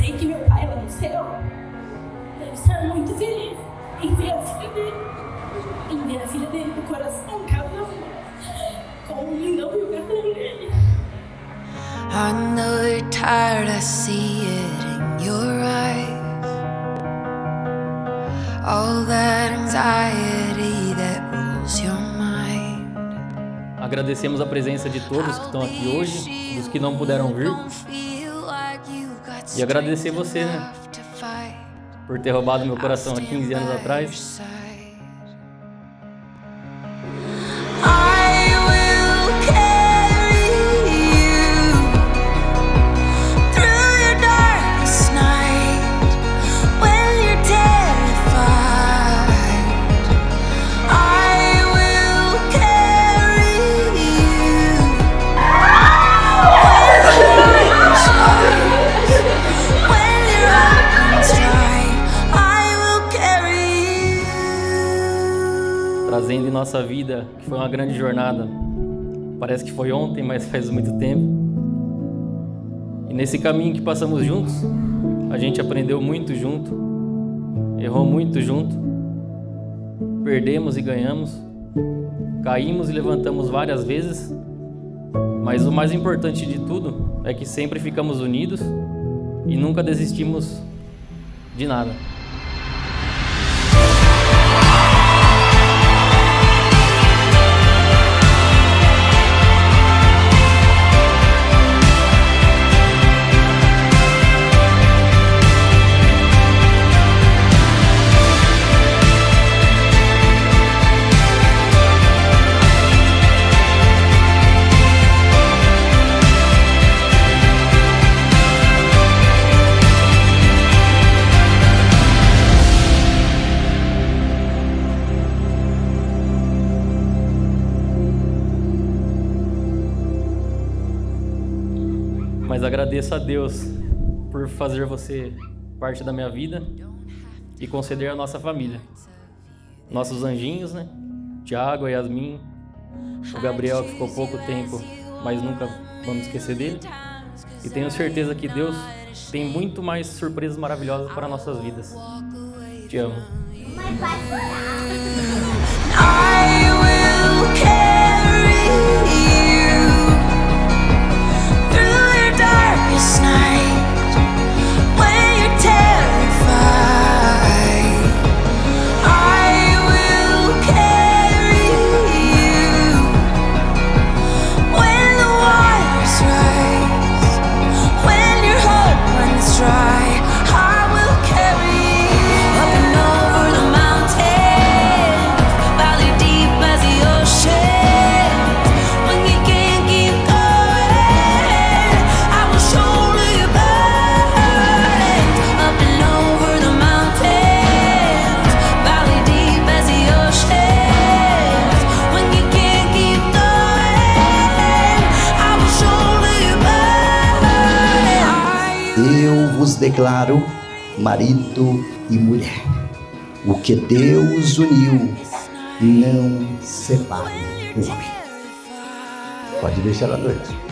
sei que meu pai lá no céu deve estar muito feliz em ver a filha dele. Em ver a filha dele do coração casando com um lindão e o gatão dele. I know you're tired, I see it in your eyes. All that anxiety that rules your mind. Agradecemos a presença de todos que estão aqui hoje, dos que não puderam vir. E agradecer você, né, por ter roubado meu coração há 15 anos atrás. Trazendo em nossa vida, que foi uma grande jornada. Parece que foi ontem, mas faz muito tempo. E nesse caminho que passamos juntos, a gente aprendeu muito junto, errou muito junto, perdemos e ganhamos, caímos e levantamos várias vezes, mas o mais importante de tudo é que sempre ficamos unidos e nunca desistimos de nada. Mas agradeço a Deus por fazer você parte da minha vida e conceder a nossa família. Nossos anjinhos, né? Tiago, a Yasmin, o Gabriel, que ficou pouco tempo, mas nunca vamos esquecer dele. E tenho certeza que Deus tem muito mais surpresas maravilhosas para nossas vidas. Te amo. Mas vai chorar. Eu vos declaro marido e mulher. O que Deus uniu, não separe o homem. Pode deixar à noite.